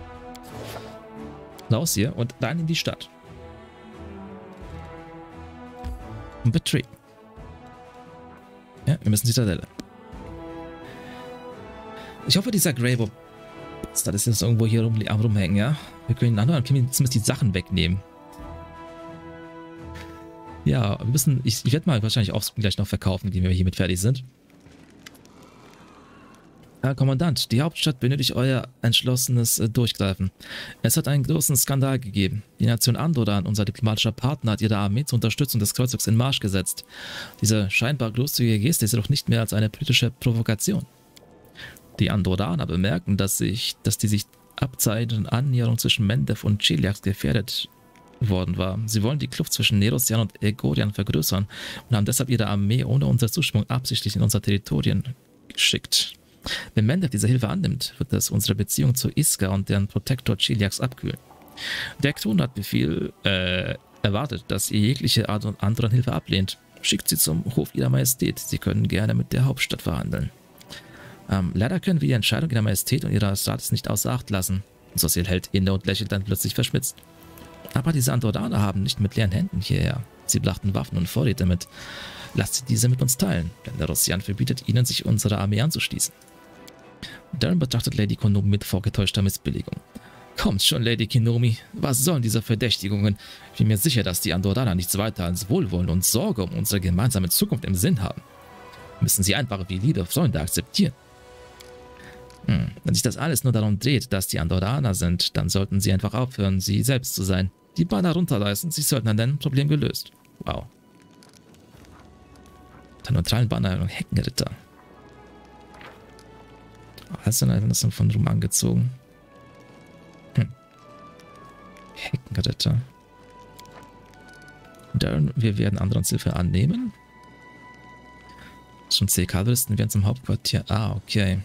Raus hier und rein in die Stadt. Und betreten. Ja, wir müssen Zitadelle. Ich hoffe, dieser Greybo das ist jetzt irgendwo hier rumhängen, ja. Wir können ihn anhören, können wir zumindest die Sachen wegnehmen. Ja, wir müssen. Ich werde mal wahrscheinlich auch gleich noch verkaufen, wenn wir hiermit fertig sind. Herr Kommandant, die Hauptstadt benötigt euer entschlossenes Durchgreifen. Es hat einen großen Skandal gegeben. Die Nation Andoran, unser diplomatischer Partner, hat ihre Armee zur Unterstützung des Kreuzzugs in Marsch gesetzt. Diese scheinbar großzügige Geste ist jedoch nicht mehr als eine politische Provokation. Die Andoraner bemerken, dass die sich abzeichnende Annäherung zwischen Mendev und Cheliax gefährdet worden war. Sie wollen die Kluft zwischen Nerosian und Egorian vergrößern und haben deshalb ihre Armee ohne unsere Zustimmung absichtlich in unsere Territorien geschickt. Wenn Mendev diese Hilfe annimmt, wird das unsere Beziehung zu Iska und deren Protektor Cheliax abkühlen. Der Kron hat erwartet, dass ihr jegliche Art und anderen Hilfe ablehnt. Schickt sie zum Hof ihrer Majestät. Sie können gerne mit der Hauptstadt verhandeln. Leider können wir die Entscheidung ihrer Majestät und ihrer Staates nicht außer Acht lassen. Sosil hält inne und lächelt dann plötzlich verschmitzt. Aber diese Andoraner haben nicht mit leeren Händen hierher. Sie brachten Waffen und Vorräte mit. Lasst sie diese mit uns teilen, denn der Rossian verbietet ihnen, sich unserer Armee anzuschließen. Darren betrachtet Lady Kinomi mit vorgetäuschter Missbilligung. Kommt schon, Lady Kinomi, was sollen diese Verdächtigungen? Ich bin mir sicher, dass die Andoraner nichts weiter als Wohlwollen und Sorge um unsere gemeinsame Zukunft im Sinn haben. Müssen sie einfach wie liebe Freunde akzeptieren. Wenn sich das alles nur darum dreht, dass die Andoraner sind, dann sollten sie einfach aufhören, sie selbst zu sein. Die Banner runterreißen, sie sollten dann ein Problem gelöst. Wow. Der neutralen Banner und Heckenritter. Einzelne sind von Ruhm angezogen. Heckenritter. Darren, wir werden anderen Hilfe annehmen. Schon CK-Listen werden zum Hauptquartier. Ah, okay.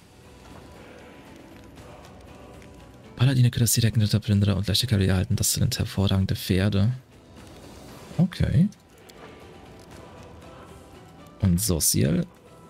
Paladine, Kürassiere, Heckenritter, Plünderer und leichte Karriere erhalten. Das sind hervorragende Pferde. Okay. Und Sozial.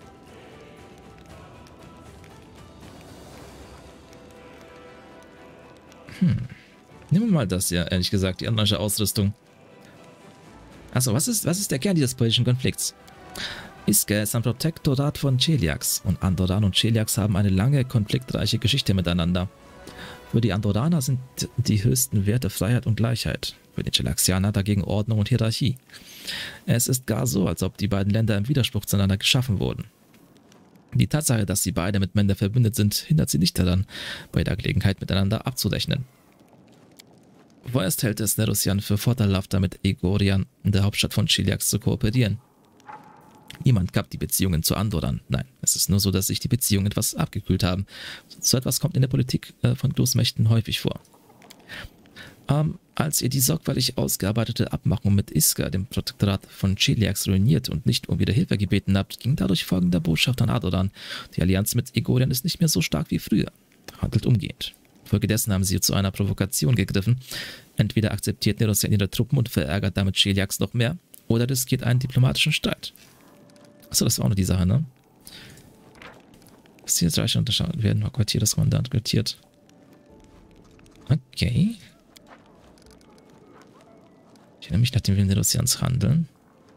Nehmen wir mal das hier, ehrlich gesagt, die andere Ausrüstung. Achso, was ist der Kern dieses politischen Konflikts? Iska ist ein Protektorat von Cheliax und Andoran und Cheliax haben eine lange, konfliktreiche Geschichte miteinander. Für die Andoraner sind die höchsten Werte Freiheit und Gleichheit, für die Cheliaxianer dagegen Ordnung und Hierarchie. Es ist gar so, als ob die beiden Länder im Widerspruch zueinander geschaffen wurden. Die Tatsache, dass sie beide mit Mendev verbündet sind, hindert sie nicht daran, bei der Gelegenheit miteinander abzurechnen. Vorerst hält es Nerosian für vorteilhafter, mit Egorian, der Hauptstadt von Cheliax, zu kooperieren. Niemand gab die Beziehungen zu Andoran. Nein, es ist nur so, dass sich die Beziehungen etwas abgekühlt haben. So etwas kommt in der Politik von Großmächten häufig vor. Als ihr die sorgfältig ausgearbeitete Abmachung mit Iska, dem Protektorat von Cheliax, ruiniert und nicht um wieder Hilfe gebeten habt, ging dadurch folgende Botschaft an Adoran. Die Allianz mit Egorian ist nicht mehr so stark wie früher. Handelt umgehend. Folgedessen haben sie zu einer Provokation gegriffen. Entweder akzeptiert Nerosian ihre Truppen und verärgert damit Cheliax noch mehr, oder riskiert einen diplomatischen Streit. Achso, das war auch noch die Sache, ne? Das Zielreiche unterschieden werden, Quartier des Kommandant quartiert. Okay. Ich erinnere mich nach dem Willen der Nerosians handeln.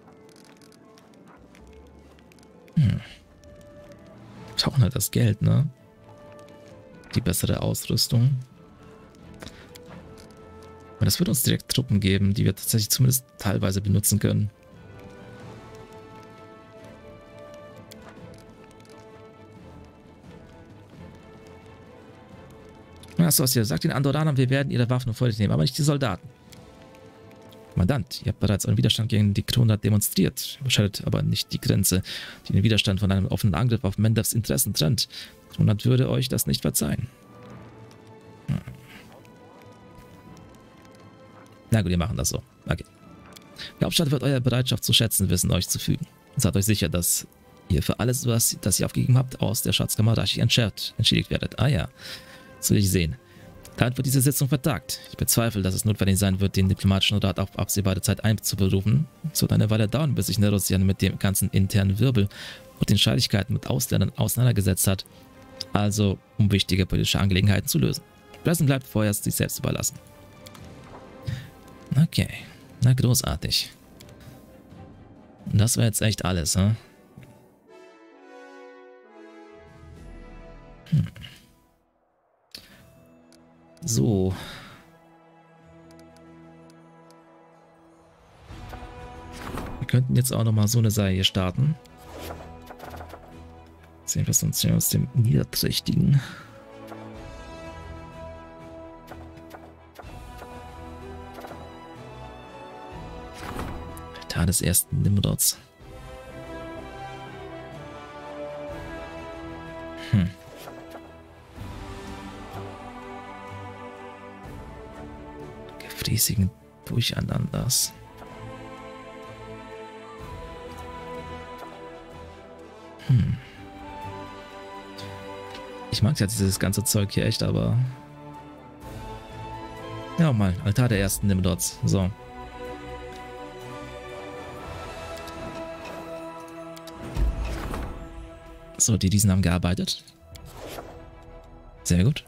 Brauchen halt das Geld, ne? Die bessere Ausrüstung. Aber das wird uns direkt Truppen geben, die wir tatsächlich zumindest teilweise benutzen können. Achso, was ihr sagt den Andoranern, wir werden ihre Waffen vor sich nehmen, aber nicht die Soldaten. Kommandant, ihr habt bereits euren Widerstand gegen die Kronrat demonstriert, überschreitet aber nicht die Grenze, die den Widerstand von einem offenen Angriff auf Mendevs Interessen trennt. Kronrat würde euch das nicht verzeihen. Na gut, wir machen das so. Okay. Die Hauptstadt wird eure Bereitschaft zu schätzen wissen, euch zu fügen. Seid euch sicher, dass ihr für alles, das ihr aufgegeben habt, aus der Schatzkammer rasch entschädigt werdet. Ah ja, das will ich sehen. Damit wird diese Sitzung vertagt. Ich bezweifle, dass es notwendig sein wird, den diplomatischen Rat auf absehbare Zeit einzuberufen. Es wird eine Weile dauern, bis sich Nerosian mit dem ganzen internen Wirbel und den Streitigkeiten mit Ausländern auseinandergesetzt hat. Also, um wichtige politische Angelegenheiten zu lösen. Dresden bleibt vorerst sich selbst überlassen. Okay, na großartig. Und das war jetzt echt alles, ne? So. Wir könnten jetzt auch nochmal so eine Serie starten. Sehen wir uns hier aus dem Niederträchtigen. Altar des ersten Nimrods. Gefräßigen Durcheinanders. Ich mag jetzt dieses ganze Zeug hier echt, aber... Ja, mal. Altar der ersten Nimrods. So. So, die Riesen haben gearbeitet. Sehr gut.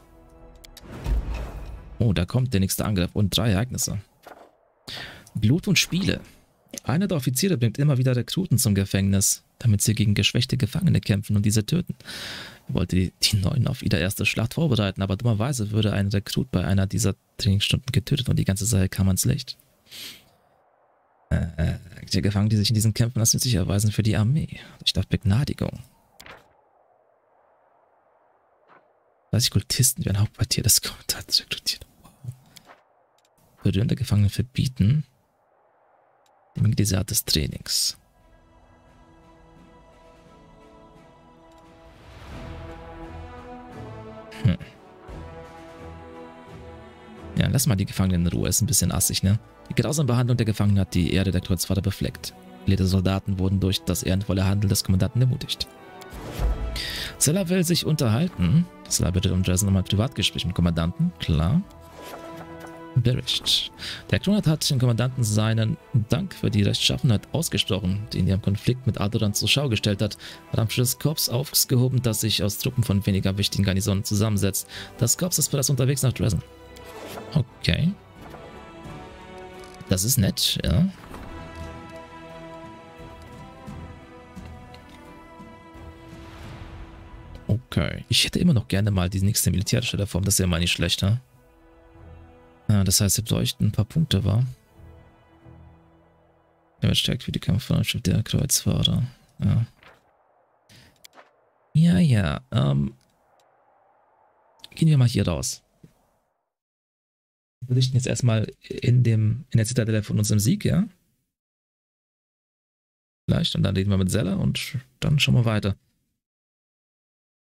Oh, da kommt der nächste Angriff und 3 Ereignisse. Blut und Spiele. Einer der Offiziere bringt immer wieder Rekruten zum Gefängnis, damit sie gegen geschwächte Gefangene kämpfen und diese töten. Er wollte die Neuen auf ihre erste Schlacht vorbereiten, aber dummerweise würde ein Rekrut bei einer dieser Trainingsstunden getötet und die ganze Sache kam ans Licht. Die Gefangenen, die sich in diesen Kämpfen als nützlich erweisen für die Armee. Ich dachte Begnadigung. 30 Kultisten werden Hauptquartier des Kommandanten rekrutiert. Wow. Berührende Gefangene verbieten diese Art des Trainings. Ja, lass mal die Gefangenen in Ruhe. Ist ein bisschen assig, ne? Die grausame Behandlung der Gefangenen hat die Erde der Kreuzfahrer befleckt. Viele Soldaten wurden durch das ehrenvolle Handeln des Kommandanten ermutigt. Zeller will sich unterhalten. Zeller bittet um Dresden nochmal ein Privatgespräch mit dem Kommandanten. Klar. Bericht. Der Kronrat hat dem Kommandanten seinen Dank für die Rechtschaffenheit ausgesprochen, die in ihrem Konflikt mit Adoran zur Schau gestellt hat. Ramsches Korps aufgehoben, das sich aus Truppen von weniger wichtigen Garnisonen zusammensetzt. Das Korps ist bereits unterwegs nach Dresden. Okay. Das ist nett, ja. Okay. Ich hätte immer noch gerne mal die nächste militärische Reform. Das ist ja mal nicht schlecht, ne? Ja, das heißt, wir bräuchten ein paar Punkte, war. Er wird stärkt für die Kampfmannschaft der Kreuzfahrer. Ja. Ja. Gehen wir mal hier raus. Wir berichten jetzt erstmal in der Zitadelle von unserem Sieg, ja? Vielleicht. Und dann reden wir mit Zeller und dann schauen wir weiter.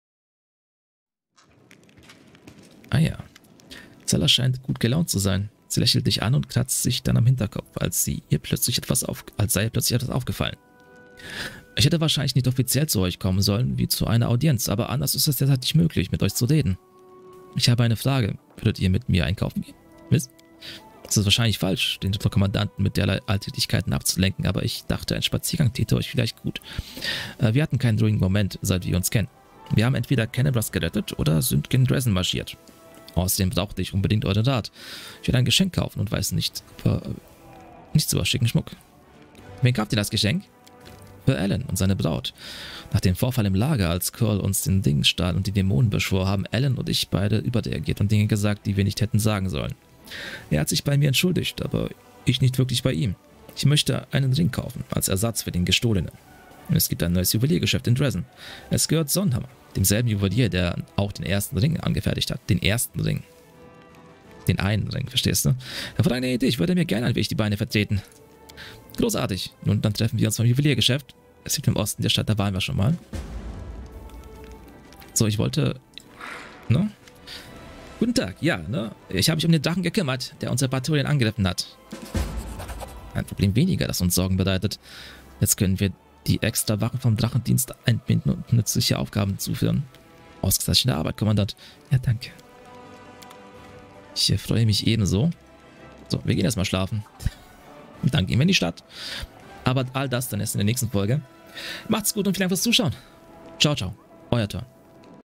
Ah ja. Zeller scheint gut gelaunt zu sein. Sie lächelt dich an und kratzt sich dann am Hinterkopf, als sei ihr plötzlich etwas aufgefallen. Ich hätte wahrscheinlich nicht offiziell zu euch kommen sollen, wie zu einer Audienz, aber anders ist es derzeit nicht möglich, mit euch zu reden. Ich habe eine Frage. Würdet ihr mit mir einkaufen gehen? Was? Das ist wahrscheinlich falsch, den Kommandanten mit derlei Alltätigkeiten abzulenken, aber ich dachte, ein Spaziergang täte euch vielleicht gut. Wir hatten keinen ruhigen Moment, seit wir uns kennen. Wir haben entweder Kenebras gerettet oder sind gen Dresden marschiert. Außerdem brauchte ich unbedingt euren Rat. Ich will ein Geschenk kaufen und weiß nichts über schicken Schmuck. Wen kauft ihr das Geschenk? Für Alan und seine Braut. Nach dem Vorfall im Lager, als Curl uns den Ding stahl und die Dämonen beschwor, haben Alan und ich beide überreagiert und Dinge gesagt, die wir nicht hätten sagen sollen. Er hat sich bei mir entschuldigt, aber ich nicht wirklich bei ihm. Ich möchte einen Ring kaufen, als Ersatz für den gestohlenen. Es gibt ein neues Juweliergeschäft in Dresden. Es gehört Sonnhammer, demselben Juwelier, der auch den ersten Ring angefertigt hat. Den ersten Ring. Den einen Ring, verstehst du? Hervorragende Idee, ich würde mir gerne ein wenig die Beine vertreten. Großartig. Nun, dann treffen wir uns beim Juweliergeschäft. Es liegt im Osten der Stadt, da waren wir schon mal. So, ich wollte... Ne? Guten Tag, ja, ne? Ich habe mich um den Drachen gekümmert, der unsere Patrouillen angegriffen hat. Ein Problem weniger, das uns Sorgen bereitet. Jetzt können wir die extra Wachen vom Drachendienst einbinden und nützliche Aufgaben zuführen. Ausgezeichnete Arbeit, Kommandant. Ja, danke. Ich freue mich ebenso. So, wir gehen erstmal schlafen. Und dann gehen wir in die Stadt. Aber all das dann erst in der nächsten Folge. Macht's gut und vielen Dank fürs Zuschauen. Ciao, ciao. Euer Tor.